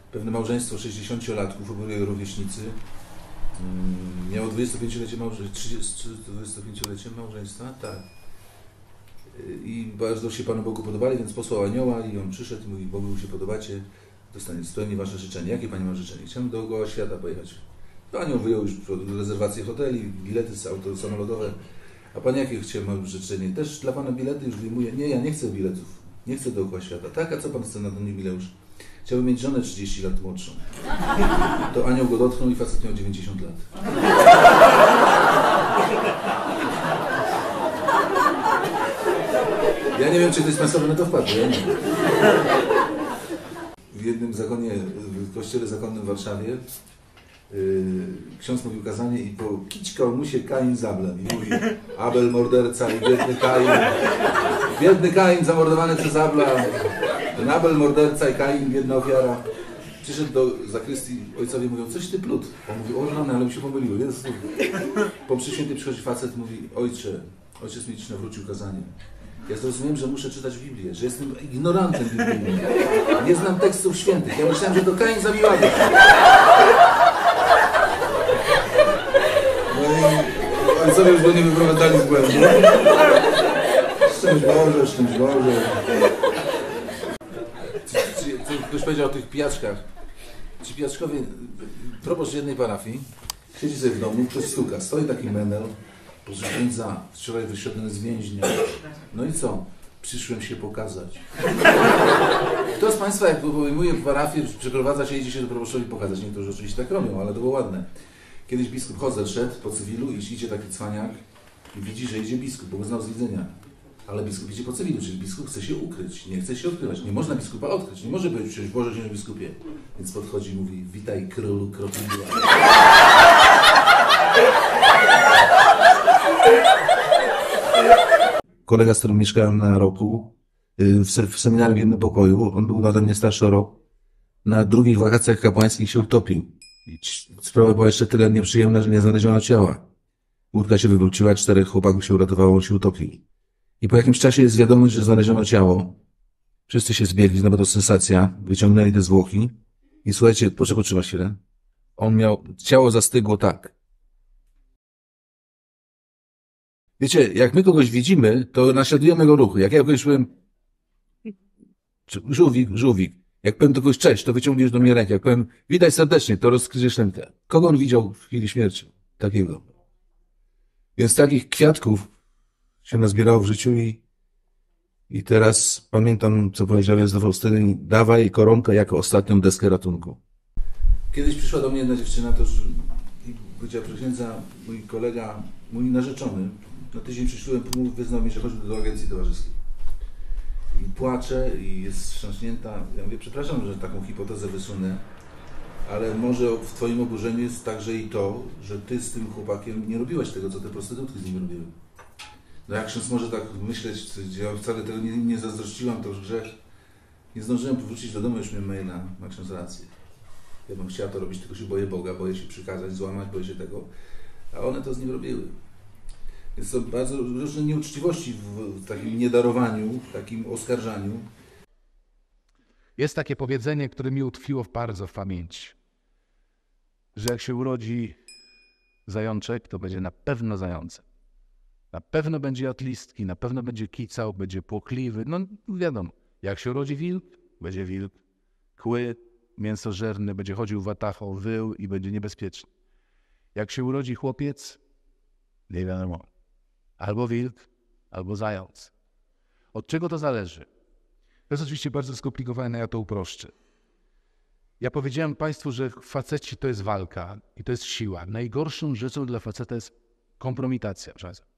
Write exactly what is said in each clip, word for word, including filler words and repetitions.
pewne małżeństwo sześćdziesięciolatków, oboje rówieśnicy, miało dwudziestopięciolecie małżeństwa, tak. I bardzo się Panu Bogu podobali, więc posłał anioła i on przyszedł i mówi, Bogu się podobacie, dostanie spełni Wasze życzenie. Jakie Pani ma życzenie? Chciałem dookoła świata pojechać. To anioł wyjął już rezerwację hoteli, bilety z auto samolotowe. A Pan jakie chciałem życzenie? Też dla Pana bilety już wyjmuję. Nie, ja nie chcę biletów. Nie chcę dookoła świata. Tak, a co Pan chce na ten jubileusz? Chciałbym mieć żonę trzydzieści lat młodszą. To anioł go dotknął i facet miał dziewięćdziesiąt lat. Ja nie wiem, czy ktoś z Państwa na to wpadł. Ja nie wiem. W jednym zakonie, w kościele zakonnym w Warszawie yy, ksiądz mówił kazanie i pokićkał mu się Kain z Ablem. I mówi, Abel morderca i biedny Kain. Biedny Kain zamordowany przez Abla. Ten Abel morderca i Kain, biedna ofiara. Przyszedł do zakrystii, ojcowie mówią, coś ty plut. On mówi, o rany, ale mi się pomyliło. Jezus. Po mszy świętej przychodzi facet, mówi, ojcze, ojciec mi dziś nawrócił kazanie. Ja zrozumiałem, że muszę czytać Biblię, że jestem ignorantem biblijnym. Nie znam tekstów świętych. Ja myślałem, że to Kain zabił Abla. No i ojcowie już go nie wyprowadzali z błędu. Szczęść Boże, szczęść Boże. Ktoś powiedział o tych pijaczkach. Ci pijaczkowie, proboszcz jednej parafii, siedzi sobie w domu, ktoś stuka, stoi taki menel, proszę księdza, wczoraj wyszedłem z więźnia. No i co? Przyszłem się pokazać. Kto z Państwa, jak pojmuje parafię, przeprowadza się, idzie się do proboszczowi pokazać. Niektórzy oczywiście tak robią, ale to było ładne. Kiedyś biskup Hozer szedł po cywilu i idzie taki cwaniak i widzi, że idzie biskup, bo go znał z widzenia. Ale biskup idzie po cywilu, czyli biskup chce się ukryć, nie chce się odkrywać. Nie można biskupa odkryć, nie może powiedzieć, przecież Boże Księże biskupie. Więc podchodzi i mówi, witaj królu krokodila. Kolega, z którym mieszkałem na roku, w seminarium w jednym pokoju, on był ode mnie starszy o rok, na drugich wakacjach kapłańskich się utopił. I sprawa była jeszcze tyle nieprzyjemna, że nie znaleziono ciała. Łódka się wywróciła, czterech chłopaków się uratowało, on się utopił. I po jakimś czasie jest wiadomość, że znaleziono ciało. Wszyscy się zbiegli, no bo to sensacja. Wyciągnęli te zwłoki. I słuchajcie, proszę potrzymać chwilę. On miał, ciało zastygło tak. Wiecie, jak my kogoś widzimy, to naśladujemy jego ruchy. Jak ja kogoś powiem, żółwik, żółwik. Jak powiem do kogoś cześć, to wyciągniesz do mnie rękę. Jak powiem, witaj serdecznie, to rozkryjesz rękę. Kogo on widział w chwili śmierci? Takiego. Więc takich kwiatków się nazbierało w życiu i, i teraz pamiętam, co powiedział Jezus do Faustyny, dawaj koronkę jako ostatnią deskę ratunku. Kiedyś przyszła do mnie jedna dziewczyna, to już powiedziała, proszę księdza, mój kolega, mój narzeczony, na tydzień przyszłem, wyznał mi, że chodzi do agencji towarzyskiej. I płacze i jest wstrząśnięta. Ja mówię, przepraszam, że taką hipotezę wysunę, ale może w Twoim oburzeniu jest także i to, że Ty z tym chłopakiem nie robiłaś tego, co te prostytutki z nim robiły. No jak ksiądz może tak myśleć, ja wcale tego nie, nie zazdrościłam, to już grzech. Nie zdążyłem powrócić do domu, już miałem maila, ma ksiądz rację. Ja bym chciała to robić, tylko się boję Boga, boję się przykazać, złamać, boję się tego. A one to z nim robiły. Więc to bardzo różne nieuczciwości w takim niedarowaniu, w takim oskarżaniu. Jest takie powiedzenie, które mi utkwiło bardzo w pamięci, że jak się urodzi zajączek, to będzie na pewno zającem. Na pewno będzie jadł listki, na pewno będzie kicał, będzie płochliwy. No wiadomo, jak się urodzi wilk, będzie wilk. Kły, mięsożerny, będzie chodził watacho, wył i będzie niebezpieczny. Jak się urodzi chłopiec, nie wiadomo. Albo wilk, albo zając. Od czego to zależy? To jest oczywiście bardzo skomplikowane, ja to uproszczę. Ja powiedziałem Państwu, że faceci to jest walka i to jest siła. Najgorszą rzeczą dla faceta jest kompromitacja.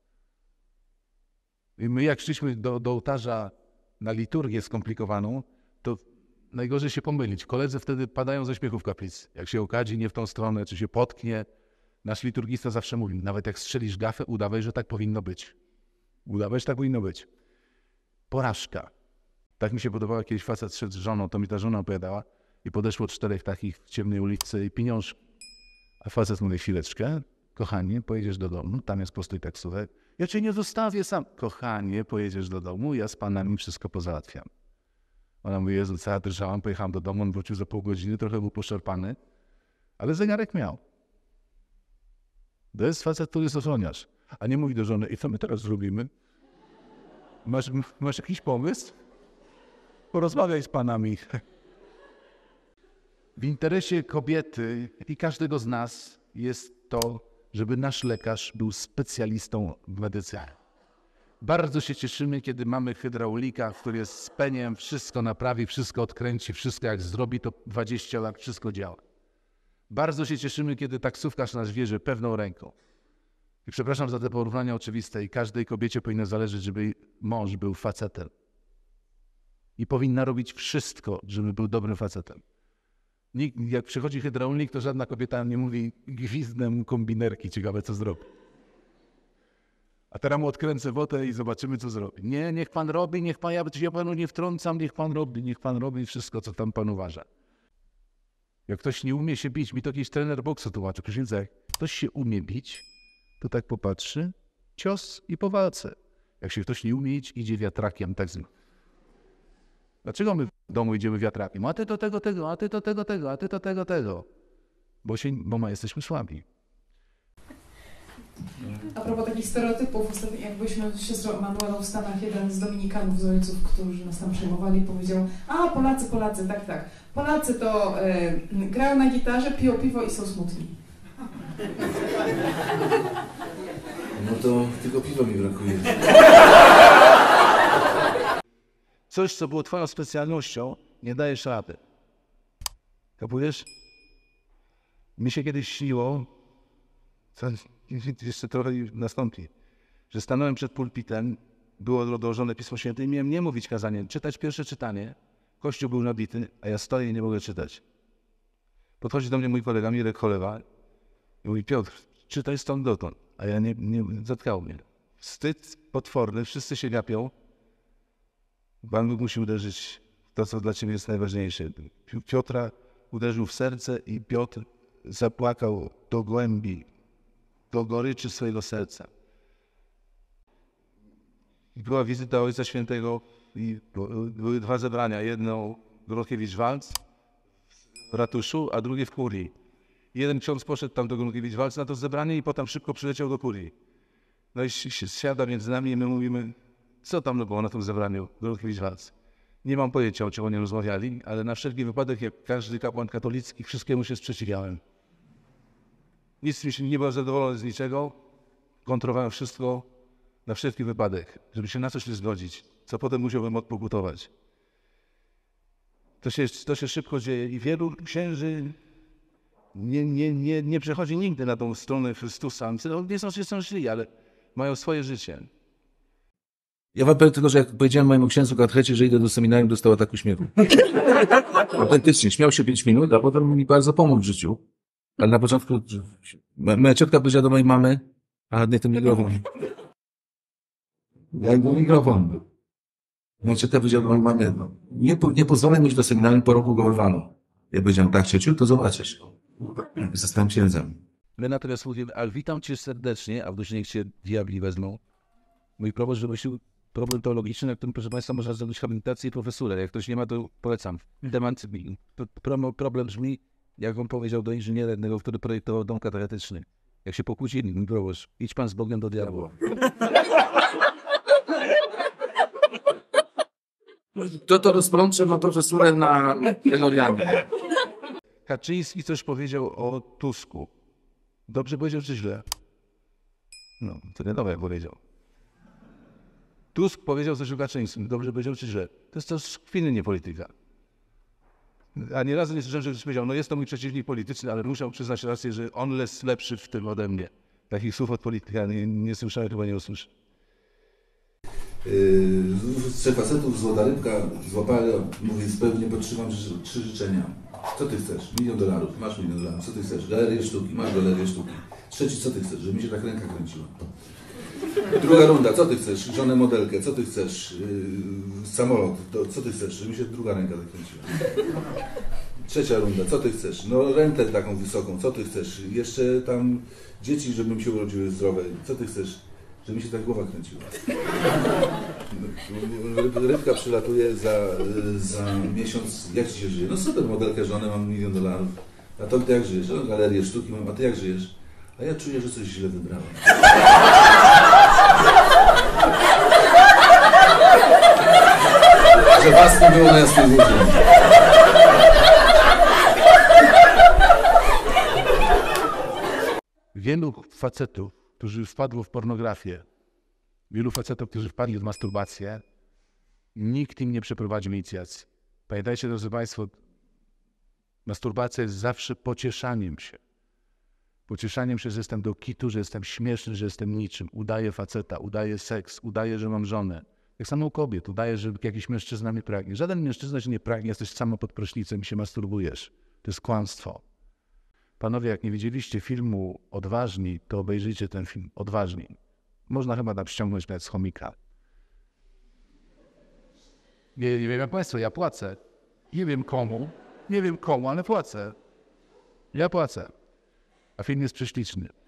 I my jak szliśmy do, do ołtarza na liturgię skomplikowaną, to najgorzej się pomylić. Koledzy wtedy padają ze śmiechu w kaplicy. Jak się okadzi nie w tą stronę, czy się potknie. Nasz liturgista zawsze mówi, nawet jak strzelisz gafę, udawaj, że tak powinno być. Udawaj, że tak powinno być. Porażka. Tak mi się podobało, kiedyś facet szedł z żoną, to mi ta żona opowiadała i podeszło czterech takich w ciemnej ulicy i pieniążki. A facet mówi, chwileczkę, kochanie, pojedziesz do domu, tam jest postój taksówek. Ja cię nie zostawię sam. Kochanie, pojedziesz do domu, ja z panami wszystko pozałatwiam. Ona mówi, Jezu, cała drżałam, pojechałam do domu, on wrócił za pół godziny, trochę był poszarpany, ale zegarek miał. To jest facet, który jest ochroniarz. A nie mówi do żony, i co my teraz zrobimy? Masz, masz jakiś pomysł? Porozmawiaj z panami. W interesie kobiety i każdego z nas jest to, żeby nasz lekarz był specjalistą w medycynie. Bardzo się cieszymy, kiedy mamy hydraulika, który jest z peniem, wszystko naprawi, wszystko odkręci, wszystko jak zrobi, to dwadzieścia lat wszystko działa. Bardzo się cieszymy, kiedy taksówkarz nas wierzy pewną ręką. I przepraszam za te porównania oczywiste, i każdej kobiecie powinno zależeć, żeby jej mąż był facetem. I powinna robić wszystko, żeby był dobrym facetem. Nikt, jak przychodzi hydraulik, to żadna kobieta nie mówi gwizdem kombinerki, ciekawe co zrobi. A teraz mu odkręcę wotę i zobaczymy, co zrobi. Nie, niech pan robi, niech pan, ja, ja panu nie wtrącam, niech pan robi, niech pan robi wszystko, co tam pan uważa. Jak ktoś nie umie się bić, mi to jakiś trener boksu tłumaczył, że jak ktoś się umie bić, to tak popatrzy, cios i po walce. Jak się ktoś nie umie iść, idzie wiatrakiem, tak zwanym. Dlaczego my w domu idziemy wiatrakiem? A ty do tego, tego, a ty do tego, tego, a ty do tego, tego. Bo, się, bo my jesteśmy słabi. A propos takich stereotypów, ostatnio jak byliśmy z siostrą Manuelą w Stanach, jeden z Dominikanów, z ojców, którzy nas tam przejmowali, powiedział: a Polacy, Polacy, tak, tak. Polacy to e, grają na gitarze, piją piwo i są smutni. No to tylko piwa mi brakuje. Coś, co było twoją specjalnością, nie dajesz rady. Kapujesz? Mi się kiedyś śniło, co jeszcze trochę nastąpi, że stanąłem przed pulpitem, było dołożone Pismo Święte i miałem nie mówić kazanie, czytać pierwsze czytanie. Kościół był nabity, a ja stoję i nie mogę czytać. Podchodzi do mnie mój kolega Mirek Cholewa i mówi: Piotr, czytaj stąd dotąd. A ja nie, nie zatkało mnie. Wstyd potworny, wszyscy się gapią. Pan Bóg musi uderzyć w to, co dla ciebie jest najważniejsze. Piotra uderzył w serce i Piotr zapłakał do głębi, do goryczy swojego serca. Była wizyta Ojca Świętego i były dwa zebrania. Jedno Gronkiewicz-Walc w ratuszu, a drugie w kurii. Jeden ksiądz poszedł tam do Gronkiewicz-Walc na to zebranie i potem szybko przyleciał do kurii. No i siada między nami i my mówimy: co tam było na tym zebraniu Gronkiewicz-Walc? Nie mam pojęcia, o czym oni rozmawiali, ale na wszelki wypadek, jak każdy kapłan katolicki, wszystkiemu się sprzeciwiałem. Nic mi się nie byłem zadowolony z niczego, kontrowałem wszystko na wszelki wypadek, żeby się na coś nie zgodzić, co potem musiałbym odpokutować. To się, to się szybko dzieje i wielu księży nie, nie, nie, nie przechodzi nigdy na tą stronę Chrystusa. Nie są, nie są źli, ale mają swoje życie. Ja wam powiem tylko, że jak powiedziałem mojemu księdzu katechecie, że idę do seminarium, dostał ataku śmiechu. Autentycznie, śmiał się pięć minut, a potem mi bardzo pomógł w życiu. Ale na początku moja ciotka powiedziała do mojej mamy: a nie ten mikrofon. Jak był mikrofon. Moja ciotka powiedziała do mojej mamy: no, nie, nie pozwolę mieć do seminarium, po roku go wyrwano. Ja powiedziałem: tak, ciociu, to zobaczysz. Zostałem księdzem. My natomiast mówimy: ale witam cię serdecznie, a w duszy niech cię diabli wezmą. Mój proboszcz wymyślił problem teologiczny, na którym, proszę państwa, można zrobić habilitację i profesurę. Jak ktoś nie ma, to polecam. Temat, to problem brzmi, jak on powiedział do inżyniera jednego, który projektował dom katechetyczny. Jak się pokłócili, mój proboszcz: idź pan z Bogiem do diabła. Kto to rozplącze ma profesurę na Elorianie? Kaczyński coś powiedział o Tusku. Dobrze powiedział czy źle? No, to wiadomo, jak powiedział. Tusk powiedział coś o Kaczyńskim. Dobrze powiedział czy źle? To jest to kpiny, nie polityka. A nie razu nie słyszałem, że ktoś powiedział: no jest to mój przeciwnik polityczny, ale musiał przyznać rację, że on jest lepszy w tym ode mnie. Takich słów od polityka nie, nie słyszałem, chyba nie usłyszę. Yy, trzech facetów, złota rybka, złapali, mówi: pewnie potrzymam trzy życzenia. Co ty chcesz? Milion dolarów, masz milion dolarów. Co ty chcesz? Galerię sztuki, masz galerię sztuki. Trzeci: co ty chcesz? Żeby mi się tak ręka kręciła. Druga runda: co ty chcesz? Żonę modelkę. Co ty chcesz? Yy, samolot. To, co ty chcesz? Żeby mi się druga ręka tak kręciła. Trzecia runda: co ty chcesz? No rentę taką wysoką. Co ty chcesz? Jeszcze tam dzieci, żeby mi się urodziły zdrowe. Co ty chcesz? Żeby mi się tak głowa kręciła. Rybka przylatuje za, za miesiąc, jak ci się żyje? No super, modelkę żonę, mam milion dolarów. A to ty jak żyjesz? No, galerię sztuki mam, a ty jak żyjesz? A ja czuję, że coś źle wybrałem. Że was nie było na jasnej górze. Wielu facetów, którzy wpadło w pornografię, wielu facetów, którzy wpadli w masturbację, nikt im nie przeprowadził inicjacji. Pamiętajcie, drodzy Państwo, masturbacja jest zawsze pocieszaniem się. Pocieszaniem się, że jestem do kitu, że jestem śmieszny, że jestem niczym. Udaję faceta, udaję seks, udaję, że mam żonę. Tak samo u kobiet, udaję, że jakiś mężczyzna mnie pragnie. Żaden mężczyzna się nie pragnie, jesteś samo pod prysznicem i się masturbujesz. To jest kłamstwo. Panowie, jak nie widzieliście filmu Odważni, to obejrzyjcie ten film Odważni. Można chyba tam ściągnąć nawet z chomika. Nie, nie wiem jak Państwo, ja płacę. Nie wiem komu, nie wiem komu, ale płacę. Ja płacę. A film jest prześliczny.